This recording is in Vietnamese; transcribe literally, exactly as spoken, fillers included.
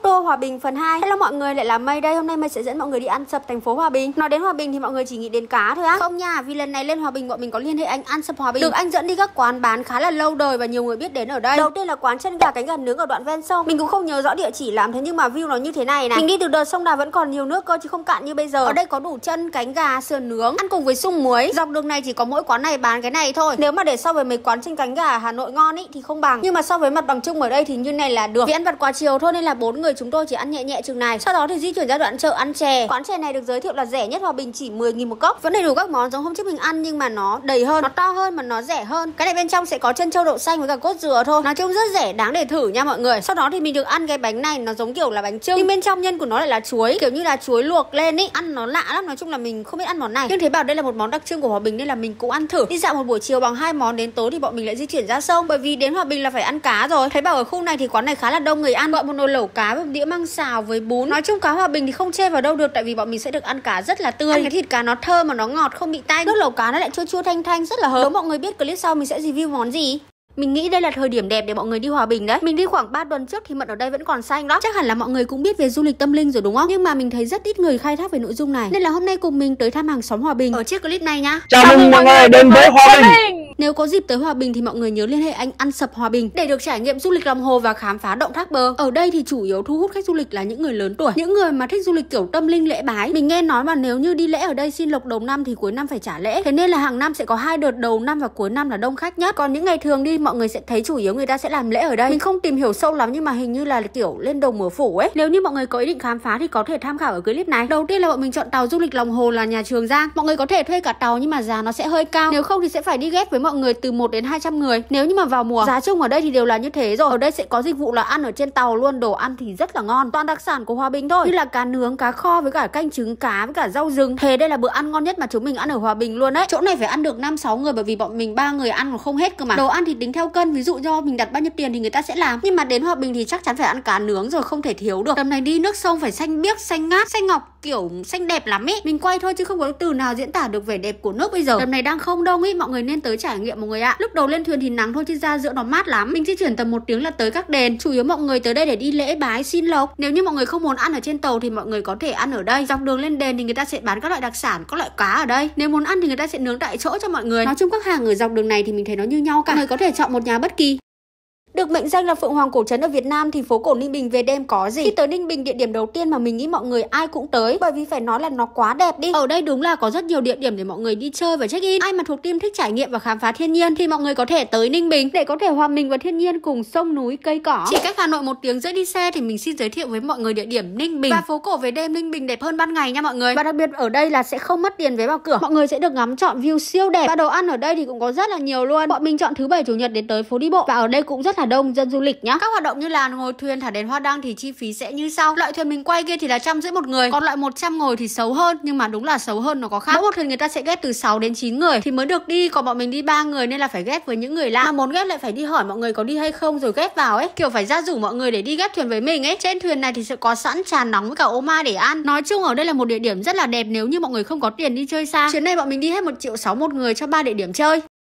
Tour Hòa Bình phần hai. Hello mọi người, lại là Mây đây. Hôm nay Mây sẽ dẫn mọi người đi ăn sập thành phố Hòa Bình. Nói đến Hòa Bình thì mọi người chỉ nghĩ đến cá thôi á. Không nha, vì lần này lên Hòa Bình bọn mình có liên hệ anh ăn sập Hòa Bình. Được anh dẫn đi các quán bán khá là lâu đời và nhiều người biết đến ở đây. Đầu tiên là quán chân gà cánh gà nướng ở đoạn ven sông. Mình cũng không nhớ rõ địa chỉ lắm, thế nhưng mà view nó như thế này này. Mình đi từ đợt sông Đà vẫn còn nhiều nước cơ chứ không cạn như bây giờ. Ở đây có đủ chân, cánh gà, sườn nướng, ăn cùng với sung muối. Dọc đường này chỉ có mỗi quán này bán cái này thôi. Nếu mà để so với mấy quán chân cánh gà ở Hà Nội ngon ý thì không bằng. Nhưng mà so với mặt bằng chung ở đây thì như này là được. Vì ăn vặt quá chiều thôi nên là bốn người chúng tôi chỉ ăn nhẹ nhẹ chừng này. Sau đó thì di chuyển ra đoạn chợ ăn chè. Quán chè này được giới thiệu là rẻ nhất Hòa Bình, chỉ mười nghìn một cốc. Vẫn đầy đủ các món giống hôm trước mình ăn nhưng mà nó đầy hơn, nó to hơn mà nó rẻ hơn. Cái này bên trong sẽ có chân trâu đậu xanh với cả cốt dừa thôi. Nói chung rất rẻ, đáng để thử nha mọi người. Sau đó thì mình được ăn cái bánh này, nó giống kiểu là bánh chưng nhưng bên trong nhân của nó lại là chuối, kiểu như là chuối luộc lên ý. Ăn nó lạ lắm, nói chung là mình không biết ăn món này. Nhưng thấy bảo đây là một món đặc trưng của Hòa Bình nên là mình cũng ăn thử. Đi dạo một buổi chiều bằng hai món, đến tối thì bọn mình lại di chuyển ra sông, bởi vì đến Hòa Bình là phải ăn cá rồi. Thấy bảo ở khu này thì quán này khá là đông người ăn, gọi một nồi lẩu cá với một đĩa măng xào với bún. Nói chung cá Hòa Bình thì không chê vào đâu được, tại vì bọn mình sẽ được ăn cá rất là tươi. Ăn cái thịt cá nó thơm mà nó ngọt, không bị tanh. Nước lẩu cá nó lại chua chua thanh thanh, rất là hợp. Nếu mọi người biết clip sau mình sẽ review món gì. Mình nghĩ đây là thời điểm đẹp để mọi người đi Hòa Bình đấy. Mình đi khoảng ba tuần trước thì mận ở đây vẫn còn xanh đó. Chắc hẳn là mọi người cũng biết về du lịch tâm linh rồi đúng không? Nhưng mà mình thấy rất ít người khai thác về nội dung này, nên là hôm nay cùng mình tới thăm hàng xóm Hòa Bình ở chiếc clip này nhá. Chào mừng mọi người đến với Hòa Bình. Nếu có dịp tới Hòa Bình thì mọi người nhớ liên hệ anh ăn sập Hòa Bình để được trải nghiệm du lịch lòng hồ và khám phá động thác bơ. Ở đây thì chủ yếu thu hút khách du lịch là những người lớn tuổi, những người mà thích du lịch kiểu tâm linh lễ bái. Mình nghe nói mà nếu như đi lễ ở đây xin lộc đầu năm thì cuối năm phải trả lễ. Thế nên là hàng năm sẽ có hai đợt đầu năm và cuối năm là đông khách nhất. Còn những ngày thường đi mọi người sẽ thấy chủ yếu người ta sẽ làm lễ ở đây. Mình không tìm hiểu sâu lắm nhưng mà hình như là kiểu lên đồng mở phủ ấy. Nếu như mọi người có ý định khám phá thì có thể tham khảo ở clip này. Đầu tiên là bọn mình chọn tàu du lịch lòng hồ là nhà Trường Giang. Mọi người có thể thuê cả tàu nhưng mà giá nó sẽ hơi cao. Nếu không thì sẽ phải đi ghép với mọi người từ một đến hai trăm người. Nếu như mà vào mùa, giá chung ở đây thì đều là như thế rồi. Ở đây sẽ có dịch vụ là ăn ở trên tàu luôn, đồ ăn thì rất là ngon, toàn đặc sản của Hòa Bình thôi, như là cá nướng, cá kho với cả canh trứng cá với cả rau rừng. Thế đây là bữa ăn ngon nhất mà chúng mình ăn ở Hòa Bình luôn đấy. Chỗ này phải ăn được năm sáu người bởi vì bọn mình ba người ăn còn không hết cơ mà. Đồ ăn thì tính theo cân, ví dụ do mình đặt bao nhiêu tiền thì người ta sẽ làm. Nhưng mà đến Hòa Bình thì chắc chắn phải ăn cá nướng rồi, không thể thiếu được. Tầm này đi nước sông phải xanh biếc, xanh ngát, xanh ngọc, kiểu xanh đẹp lắm ý. Mình quay thôi chứ không có từ nào diễn tả được vẻ đẹp của nước bây giờ. Tầm này đang không đông ý, mọi người nên tới trải nghiệm mọi người ạ. Lúc đầu lên thuyền thì nắng thôi chứ ra giữa nó mát lắm. Mình di chuyển tầm một tiếng là tới các đền. Chủ yếu mọi người tới đây để đi lễ bái xin lộc. Nếu như mọi người không muốn ăn ở trên tàu thì mọi người có thể ăn ở đây. Dọc đường lên đền thì người ta sẽ bán các loại đặc sản, các loại cá ở đây. Nếu muốn ăn thì người ta sẽ nướng tại chỗ cho mọi người. Nói chung các hàng ở dọc đường này thì mình thấy nó như nhau cả. Mọi người có thể chọn một nhà bất kỳ. Được mệnh danh là Phượng Hoàng cổ trấn ở Việt Nam thì phố cổ Ninh Bình về đêm có gì? Khi tới Ninh Bình, địa điểm đầu tiên mà mình nghĩ mọi người ai cũng tới, bởi vì phải nói là nó quá đẹp đi. Ở đây đúng là có rất nhiều địa điểm để mọi người đi chơi và check in. Ai mà thuộc team thích trải nghiệm và khám phá thiên nhiên thì mọi người có thể tới Ninh Bình để có thể hòa mình vào thiên nhiên cùng sông núi cây cỏ. Chỉ cách Hà Nội một tiếng rưỡi đi xe thì mình xin giới thiệu với mọi người địa điểm Ninh Bình. Và phố cổ về đêm Ninh Bình đẹp hơn ban ngày nha mọi người. Và đặc biệt ở đây là sẽ không mất tiền vé vào cửa. Mọi người sẽ được ngắm trọn view siêu đẹp. Và đồ ăn ở đây thì cũng có rất là nhiều luôn. Bọn mình chọn thứ bảy chủ nhật đến tới phố đi bộ và ở đây cũng rất là đông dân du lịch. Các hoạt động như là ngồi thuyền, thả đèn hoa đăng thì chi phí sẽ như sau. Loại thuyền mình quay kia thì là trăm rưỡi một người, còn loại một trăm ngồi thì xấu hơn, nhưng mà đúng là xấu hơn nó có khác. Mỗi một thuyền người ta sẽ ghép từ sáu đến chín người thì mới được đi, còn bọn mình đi ba người nên là phải ghép với những người lạ. Mà muốn ghép lại phải đi hỏi mọi người có đi hay không rồi ghép vào ấy, kiểu phải ra rủ mọi người để đi ghép thuyền với mình ấy. Trên thuyền này thì sẽ có sẵn trà nóng với cả ô mai để ăn. Nói chung ở đây là một địa điểm rất là đẹp nếu như mọi người không có tiền đi chơi xa. Chuyến này bọn mình đi hết một triệu sáu một người cho ba địa điểm chơi.